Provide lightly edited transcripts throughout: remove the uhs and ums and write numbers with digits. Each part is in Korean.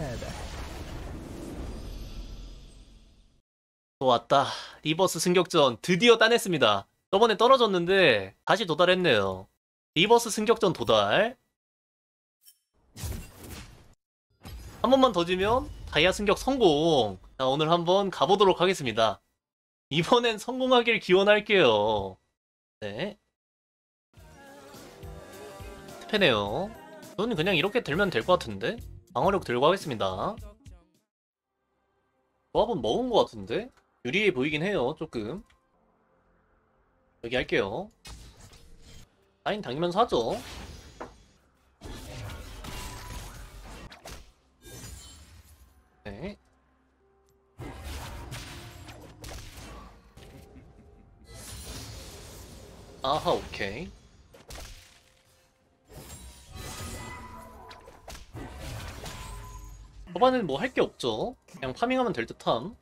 또 왔다. 리버스 승격전 드디어 따냈습니다. 저번에 떨어졌는데 다시 도달했네요. 리버스 승격전 도달. 한 번만 더 지면 다이아 승격 성공. 자, 오늘 한번 가보도록 하겠습니다. 이번엔 성공하길 기원할게요. 네. 패네요. 저는 그냥 이렇게 들면 될 것 같은데? 방어력 들고 하겠습니다. 조합은 먹은 것 같은데? 유리해 보이긴 해요, 조금. 여기 할게요. 라인 당기면서 하죠. 네. 아하, 오케이. 초반에는 뭐 할 게 없죠. 그냥 파밍하면 될 듯함.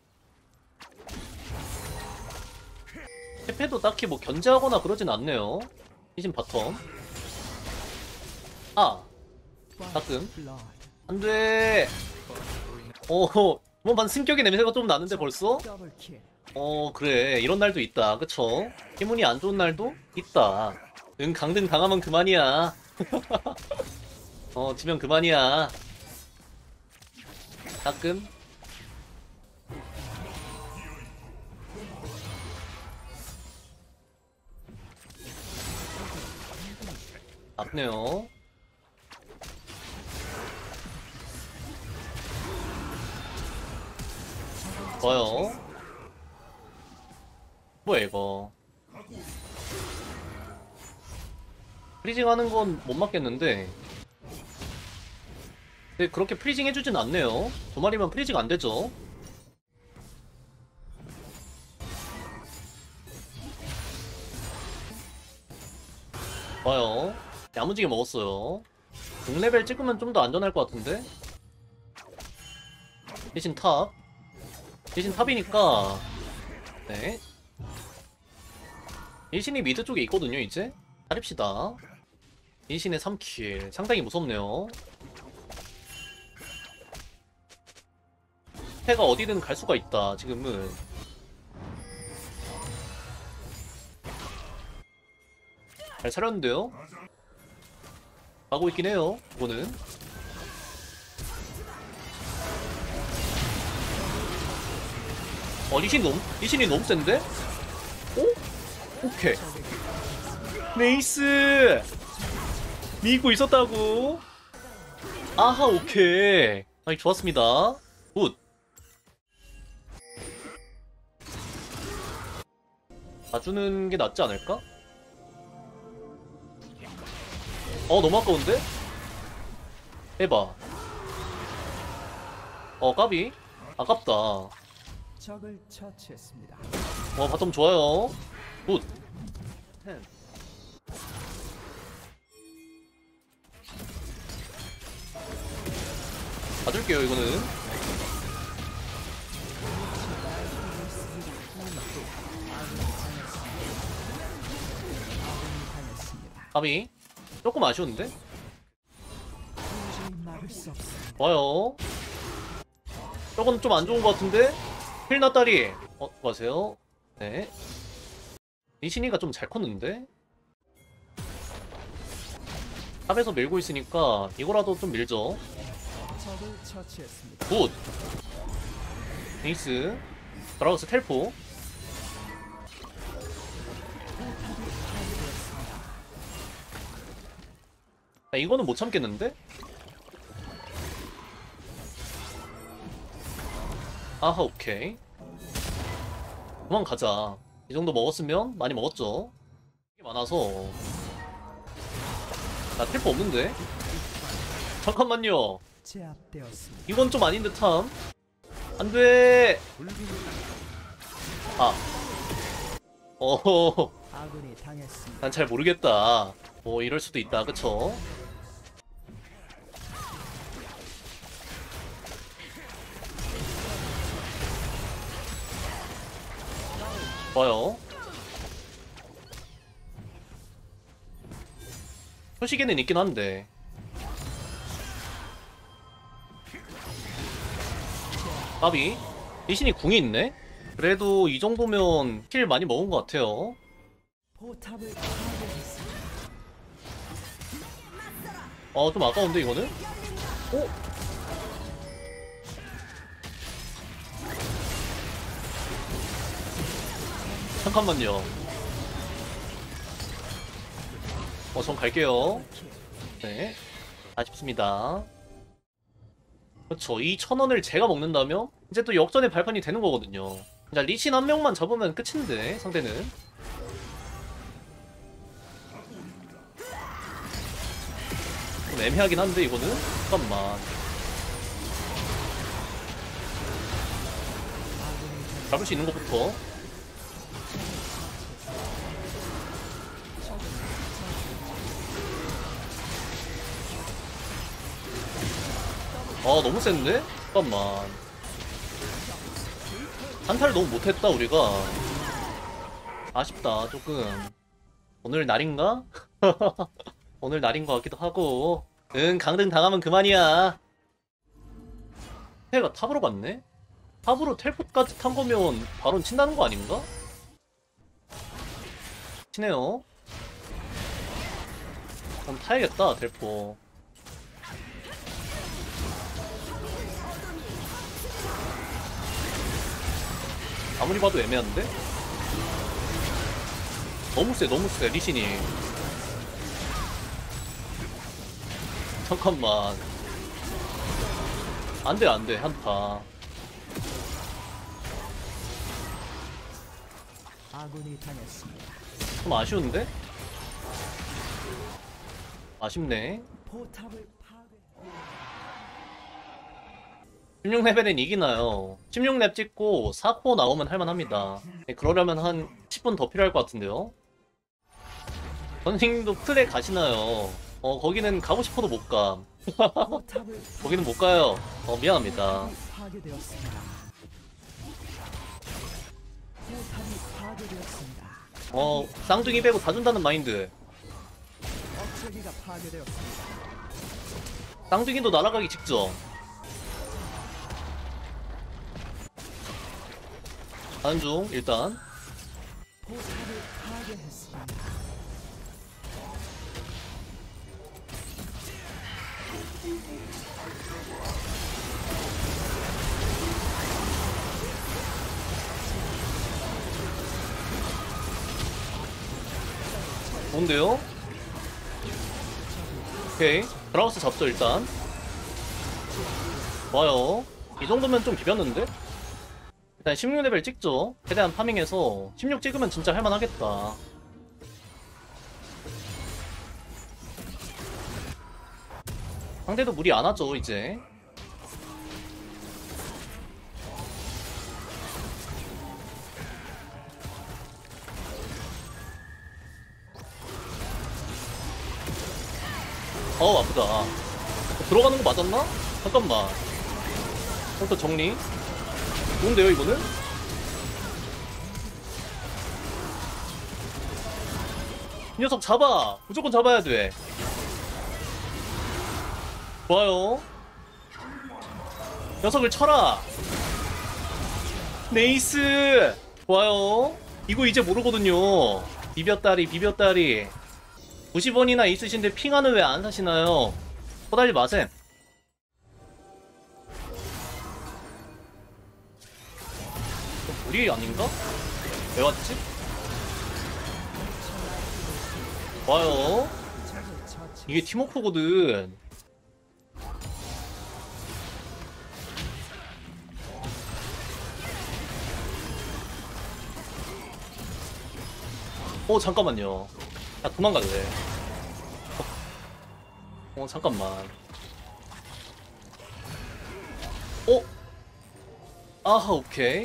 페페도 딱히 뭐 견제하거나 그러진 않네요. 이진 바텀. 아! 가끔. 안 돼! 이번 반 승격의 냄새가 좀 나는데 벌써? 그래. 이런 날도 있다. 그쵸? 기분이 안 좋은 날도 있다. 응, 강등 당하면 그만이야. 지면 그만이야. 가끔. 아프네요. 좋아요. 뭐야 이거. 프리징 하는 건 못 맞겠는데. 근데 그렇게 프리징 해주진 않네요. 두 마리면 프리징 안 되죠. 좋아요. 야무지게 먹었어요. 6레벨 찍으면 좀 더 안전할 것 같은데? 대신 탑. 대신 탑이니까. 네. 일신이 미드 쪽에 있거든요, 이제? 잘입시다. 일신의 3킬. 상당히 무섭네요. 해가 어디든 갈 수가 있다, 지금은. 잘 차렸는데요? 가고 있긴 해요, 이거는. 리신이 너무 센데? 오? 오케이. 네이스! 믿고 있었다고? 아하, 오케이. 아니, 좋았습니다. 굿. 봐주는 게 낫지 않을까? 너무 아까운데? 해봐. 까비? 아깝다. 적을 처치했습니다. 바텀 좋아요. 굿. 봐줄게요, 이거는. 까비. 조금 아쉬운데? 좋아요. 저건 좀 안 좋은 것 같은데? 힐나 딸이. 수고하세요. 네. 리신이가 좀 잘 컸는데? 탑에서 밀고 있으니까 이거라도 좀 밀죠. 굿! 네이스. 드라우스 텔포. 이거는 못 참겠는데? 아하, 오케이. 그만 가자. 이 정도 먹었으면 많이 먹었죠. 이게 많아서. 나 텔포 없는데? 잠깐만요. 이건 좀 아닌 듯함. 안 돼. 어허. 난 잘 모르겠다. 이럴 수도 있다. 그쵸? 좋아요. 표시계는 있긴 한데 까비. 리신이 궁이 있네? 그래도 이 정도면 킬 많이 먹은 것 같아요. 포탑을 파괴했습니다. 좀 아까운데 이거는? 오? 잠깐만요. 전 갈게요. 네. 아쉽습니다. 그렇죠. 이 1,000원을 제가 먹는다면 이제 또 역전의 발판이 되는 거거든요. 자, 리신 한 명만 잡으면 끝인데 상대는. 좀 애매하긴 한데 이거는. 잠깐만. 잡을 수 있는 것부터. 너무 센데? 잠깐만. 한타를 너무 못했다 우리가. 아쉽다 조금. 오늘 날인가? 오늘 날인 것 같기도 하고. 응, 강등 당하면 그만이야. 해가 탑으로 갔네? 탑으로 텔포까지 탄 거면 바론 친다는 거 아닌가? 치네요. 그럼 타야겠다 텔포. 아무리 봐도 애매한데? 너무 세 리신이. 잠깐만. 안돼 한타. 아군이 당했습니다. 좀 아쉬운데? 아쉽네. 포탑을 파괴. 16레벨엔 이기나요? 16렙 찍고 4코어 나오면 할만합니다. 네, 그러려면 한 10분 더 필요할 것 같은데요? 선생님도 플레 가시나요? 거기는 가고 싶어도 못 가. 포탑을 거기는 못 가요. 미안합니다. 파괴되었습니다. 포탑이 파괴되었습니다. 쌍둥이 빼고 다 준다는 마인드. 억제기가 파괴되었습니다. 쌍둥이도 날아가기 직전. 가는 중 일단. 포탑을 파괴했습니다. 좋은데요? 오케이. 드라우스 잡죠 일단. 좋아요. 이 정도면 좀 비볐는데? 일단 16레벨 찍죠. 최대한 파밍해서 16 찍으면 진짜 할만하겠다. 상대도 무리 안 하죠 이제. 아프다. 들어가는 거 맞았나? 잠깐만. 또 정리. 좋은데요 이거는? 이 녀석 잡아! 무조건 잡아야 돼. 좋아요. 녀석을 쳐라! 네이스! 좋아요. 이거 이제 모르거든요. 비벼다리 90원이나 있으신데 핑하는 왜 안 사시나요? 호달리 마셈. 우리 아닌가? 왜 왔지? 좋아요. 이게 팀워크거든. 잠깐만요. 야, 도망갈래. 잠깐만. 아하, 오케이.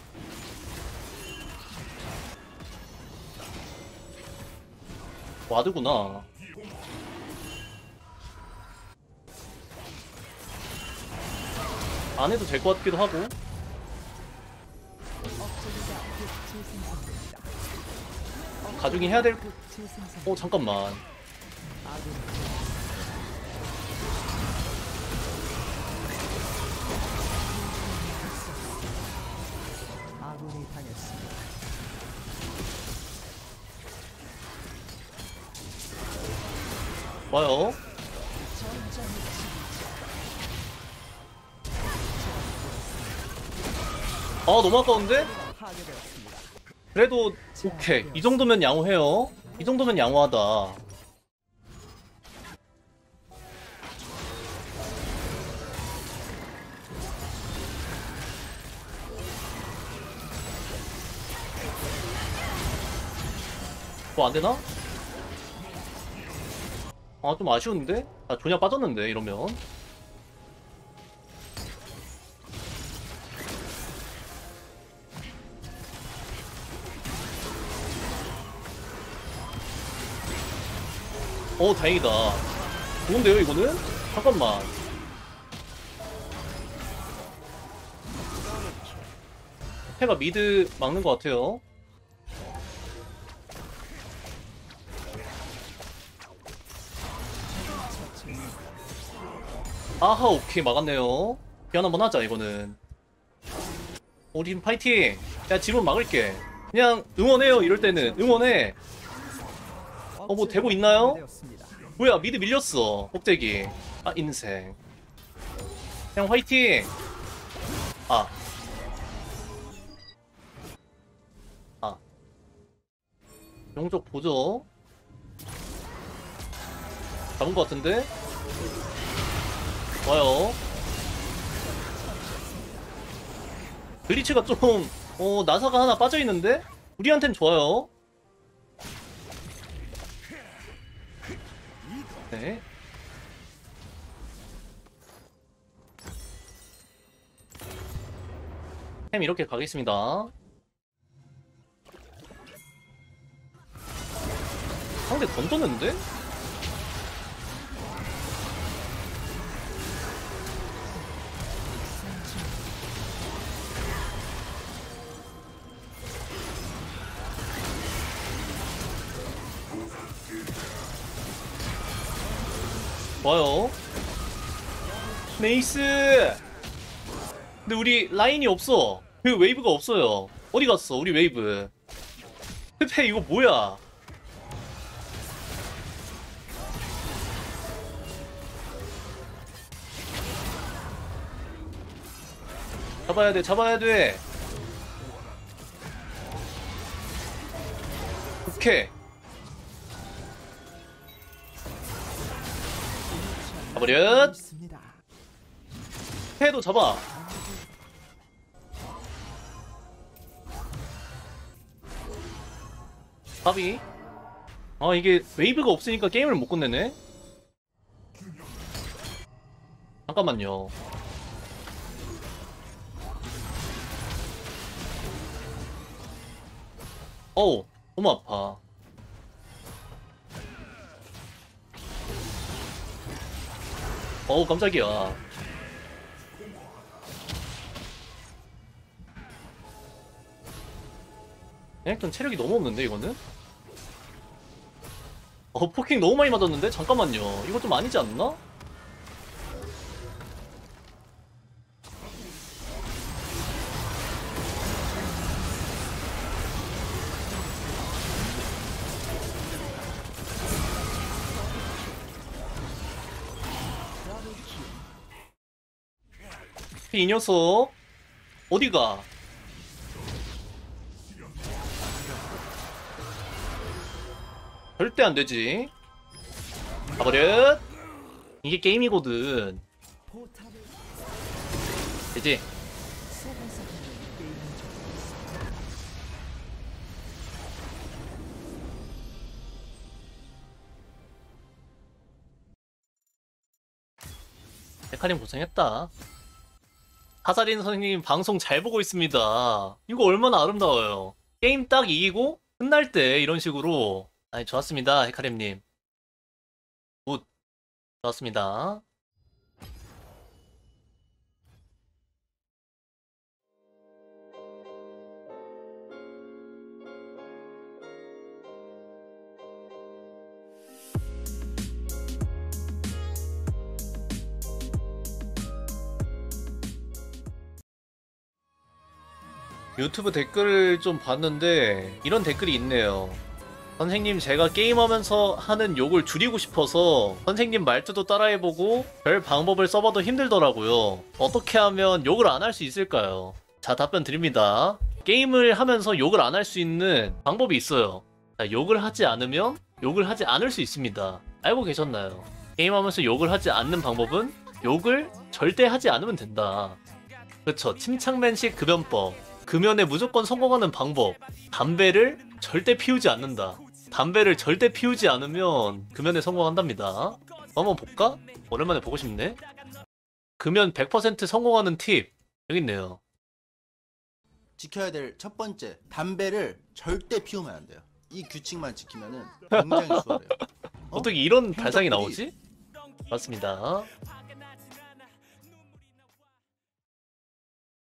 와드구나. 안 해도 될 것 같기도 하고. 억제기가 곧 재생성됩니다. 가중이 해야 될. 곧 재생성. 잠깐만. 아군이 좋아요. 아, 너무 아까운데? 파괴되었습니다. 그래도 오케이. 이 정도면 양호해요. 이 정도면 양호하다. 뭐 안되나? 아, 좀 아쉬운데? 아, 조냐 빠졌는데 이러면. 다행이다. 좋은데요 이거는? 잠깐만. 해가 미드 막는 것 같아요. 아하, 오케이, 막았네요. 기한 한번 하자 이거는. 우리 팀 파이팅. 야, 집은 막을게. 그냥 응원해요. 이럴 때는 응원해. 뭐 되고 있나요? 파괴되었습니다. 뭐야, 미드 밀렸어. 꼭대기. 아, 인생. 그냥 화이팅. 아. 용적 보죠. 잡은 것 같은데? 좋아요. 글리치가 좀 나사가 하나 빠져있는데? 우리한텐 좋아요. 네. 햄 이렇게 가겠습니다. 상대 던졌는데? 좋아요. 네이스! 근데 우리 라인이 없어. 그 웨이브가 없어요. 어디 갔어, 우리 웨이브. 스페 이거 뭐야? 잡아야 돼, 잡아야 돼. 오케이. 가버렸. 있습니다. 해도 잡아. 까비. 아, 이게 웨이브가 없으니까 게임을 못 끝내네. 잠깐만요. 어우, 너무 아파. 어우, 깜짝이야. 약간 체력이 너무 없는데 이거는? 포킹 너무 많이 맞았는데? 잠깐만요. 이거 좀 아니지 않나? 이 녀석 어디가? 절대 안 되지. 가버렸. 이게 게임이거든. 포탑을 되지? 쏘면서 게임을 좀 데카림 고생했다. 하사린 선생님 방송 잘 보고 있습니다. 이거 얼마나 아름다워요. 게임 딱 이기고 끝날 때 이런 식으로. 아니, 좋았습니다, 헤카림님. 굿. 좋았습니다. 유튜브 댓글을 좀 봤는데 이런 댓글이 있네요. 선생님 제가 게임하면서 하는 욕을 줄이고 싶어서 선생님 말투도 따라해보고 별 방법을 써봐도 힘들더라고요. 어떻게 하면 욕을 안 할 수 있을까요? 자, 답변 드립니다. 게임을 하면서 욕을 안 할 수 있는 방법이 있어요. 자, 욕을 하지 않으면 욕을 하지 않을 수 있습니다. 알고 계셨나요? 게임하면서 욕을 하지 않는 방법은 욕을 절대 하지 않으면 된다. 그쵸, 침착맨식 금연법. 금연에 무조건 성공하는 방법. 담배를 절대 피우지 않는다. 담배를 절대 피우지 않으면 금연에 성공한답니다. 한번 볼까? 오랜만에 보고 싶네. 금연 100% 성공하는 팁 여기 있네요. 지켜야 될 첫 번째, 담배를 절대 피우면 안 돼요. 이 규칙만 지키면은 굉장히 수월해요. 어떻게 이런 발상이 나오지? 맞습니다.